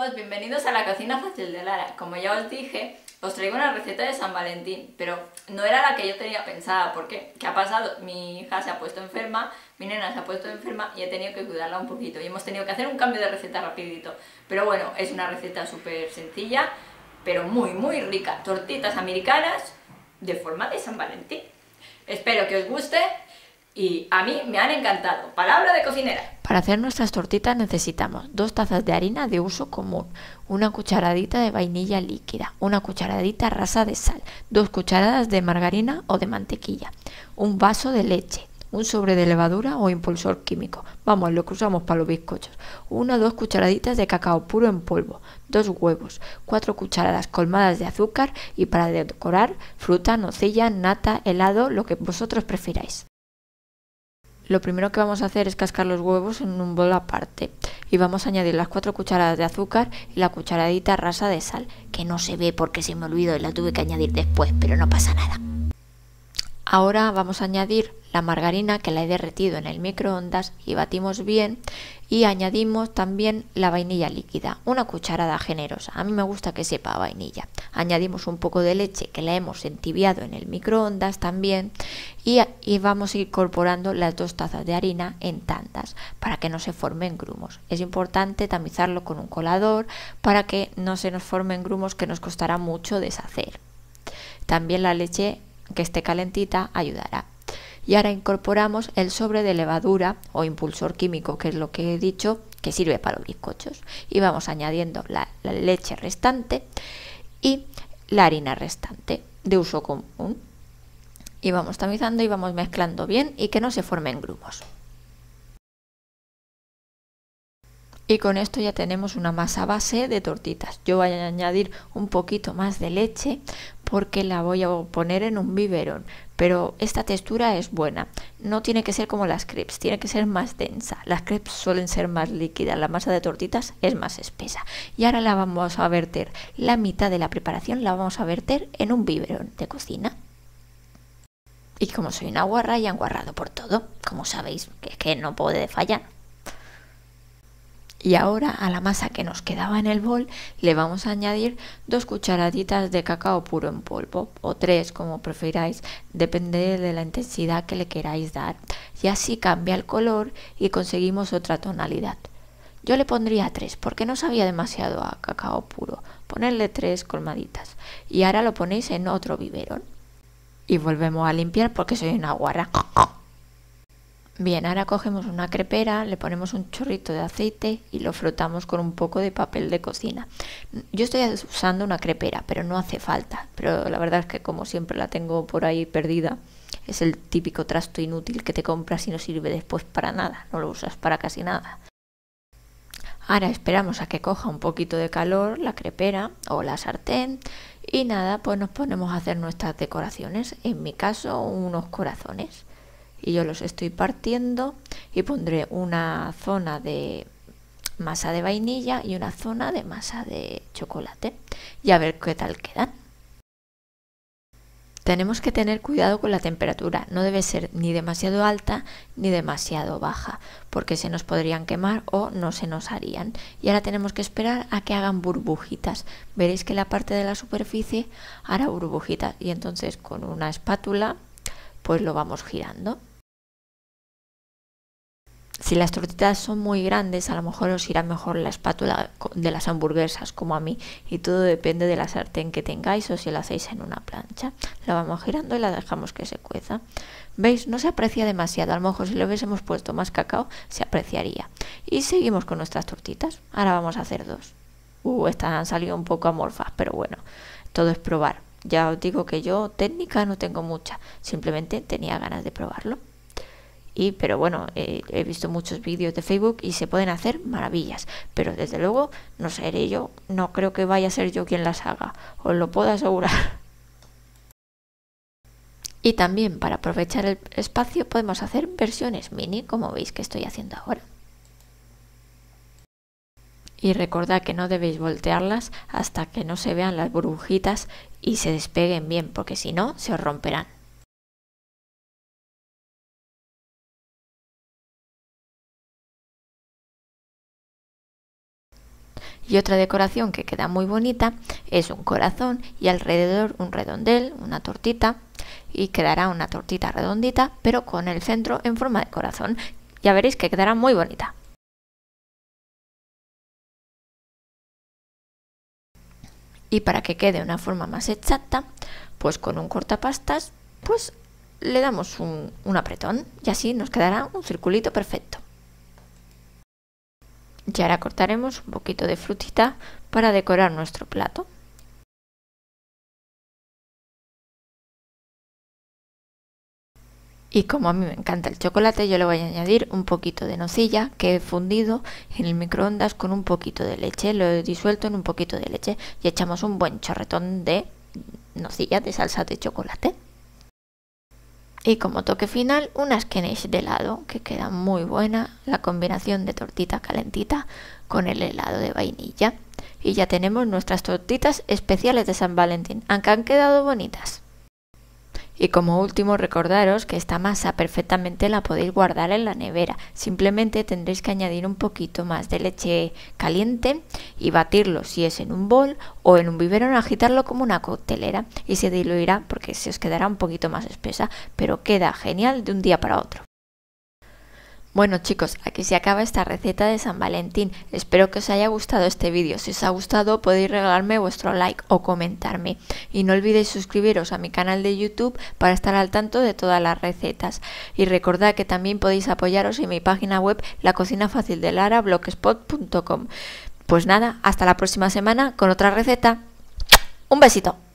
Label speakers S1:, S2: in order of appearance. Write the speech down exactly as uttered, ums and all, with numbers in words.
S1: amigos, bienvenidos a la cocina fácil de Lara. Como ya os dije, os traigo una receta de San Valentín, pero no era la que yo tenía pensada. ¿Por qué? ¿Qué ha pasado? Mi hija se ha puesto enferma, mi nena se ha puesto enferma y he tenido que cuidarla un poquito y hemos tenido que hacer un cambio de receta rapidito. Pero bueno, es una receta súper sencilla, pero muy muy rica. Tortitas americanas de forma de San Valentín. Espero que os guste y a mí me han encantado. Palabra de cocinera.
S2: Para hacer nuestras tortitas necesitamos dos tazas de harina de uso común, una cucharadita de vainilla líquida, una cucharadita rasa de sal, dos cucharadas de margarina o de mantequilla, un vaso de leche, un sobre de levadura o impulsor químico, vamos, lo que usamos para los bizcochos, una o dos cucharaditas de cacao puro en polvo, dos huevos, cuatro cucharadas colmadas de azúcar y para decorar fruta, nocilla, nata, helado, lo que vosotros prefiráis. Lo primero que vamos a hacer es cascar los huevos en un bol aparte y vamos a añadir las cuatro cucharadas de azúcar y la cucharadita rasa de sal, que no se ve porque se me olvidó y la tuve que añadir después, pero no pasa nada. Ahora vamos a añadir la margarina, que la he derretido en el microondas, y batimos bien, y añadimos también la vainilla líquida, una cucharada generosa, a mí me gusta que sepa vainilla. Añadimos un poco de leche que la hemos entibiado en el microondas también, y, y vamos incorporando las dos tazas de harina en tandas para que no se formen grumos. Es importante tamizarlo con un colador para que no se nos formen grumos, que nos costará mucho deshacer. También la leche que esté calentita ayudará. Y ahora incorporamos el sobre de levadura o impulsor químico, que es lo que he dicho, que sirve para los bizcochos, y vamos añadiendo la, la leche restante y la harina restante de uso común, y vamos tamizando y vamos mezclando bien y que no se formen grumos. Y con esto ya tenemos una masa base de tortitas. Yo voy a añadir un poquito más de leche porque la voy a poner en un biberón, pero esta textura es buena. No tiene que ser como las crepes, tiene que ser más densa. Las crepes suelen ser más líquidas, la masa de tortitas es más espesa. Y ahora la vamos a verter, la mitad de la preparación la vamos a verter en un biberón de cocina. Y como soy una guarra, ya he enguarrado por todo, como sabéis, que es que no puede fallar. Y ahora a la masa que nos quedaba en el bol le vamos a añadir dos cucharaditas de cacao puro en polvo, o tres como prefiráis, depende de la intensidad que le queráis dar. Y así cambia el color y conseguimos otra tonalidad. Yo le pondría tres porque no sabía demasiado a cacao puro. Ponerle tres colmaditas. Y ahora lo ponéis en otro biberón. Y volvemos a limpiar porque soy una guarra. Bien, ahora cogemos una crepera, le ponemos un chorrito de aceite y lo frotamos con un poco de papel de cocina. Yo estoy usando una crepera, pero no hace falta. Pero la verdad es que como siempre la tengo por ahí perdida, es el típico trasto inútil que te compras y no sirve después para nada, no lo usas para casi nada. Ahora esperamos a que coja un poquito de calor la crepera o la sartén y nada, pues nos ponemos a hacer nuestras decoraciones. En mi caso, unos corazones. Y yo los estoy partiendo y pondré una zona de masa de vainilla y una zona de masa de chocolate y a ver qué tal quedan. Tenemos que tener cuidado con la temperatura, no debe ser ni demasiado alta ni demasiado baja, porque se nos podrían quemar o no se nos harían. Y ahora tenemos que esperar a que hagan burbujitas. Veréis que la parte de la superficie hará burbujitas y entonces con una espátula pues lo vamos girando. Si las tortitas son muy grandes, a lo mejor os irá mejor la espátula de las hamburguesas, como a mí, y todo depende de la sartén que tengáis o si la hacéis en una plancha. La vamos girando y la dejamos que se cueza. ¿Veis? No se aprecia demasiado, a lo mejor si le hubiésemos puesto más cacao se apreciaría. Y seguimos con nuestras tortitas. Ahora vamos a hacer dos. Uh, estas han salido un poco amorfas, pero bueno, todo es probar. Ya os digo que yo técnica no tengo mucha, simplemente tenía ganas de probarlo. Y, pero bueno, eh, he visto muchos vídeos de Facebook y se pueden hacer maravillas, pero desde luego no seré yo, no creo que vaya a ser yo quien las haga, os lo puedo asegurar. Y también para aprovechar el espacio podemos hacer versiones mini, como veis que estoy haciendo ahora. Y recordad que no debéis voltearlas hasta que no se vean las burbujitas y se despeguen bien, porque si no se os romperán. Y otra decoración que queda muy bonita es un corazón y alrededor un redondel, una tortita, y quedará una tortita redondita pero con el centro en forma de corazón. Ya veréis que quedará muy bonita. Y para que quede una forma más exacta, pues con un cortapastas, pues le damos un, un apretón y así nos quedará un circulito perfecto. Y ahora cortaremos un poquito de frutita para decorar nuestro plato. Y como a mí me encanta el chocolate, yo le voy a añadir un poquito de nocilla que he fundido en el microondas con un poquito de leche. Lo he disuelto en un poquito de leche y echamos un buen chorretón de nocilla, de salsa de chocolate. Y como toque final, unas quiche de helado, que queda muy buena la combinación de tortita calentita con el helado de vainilla. Y ya tenemos nuestras tortitas especiales de San Valentín, aunque han quedado bonitas. Y como último, recordaros que esta masa perfectamente la podéis guardar en la nevera. Simplemente tendréis que añadir un poquito más de leche caliente y batirlo si es en un bol o en un biberón, agitarlo como una coctelera y se diluirá porque se os quedará un poquito más espesa, pero queda genial de un día para otro. Bueno chicos, aquí se acaba esta receta de San Valentín. Espero que os haya gustado este vídeo. Si os ha gustado podéis regalarme vuestro like o comentarme. Y no olvidéis suscribiros a mi canal de YouTube para estar al tanto de todas las recetas. Y recordad que también podéis apoyaros en mi página web La Cocina Fácil de Lara, blogspot punto com. Pues nada, hasta la próxima semana con otra receta. ¡Un besito!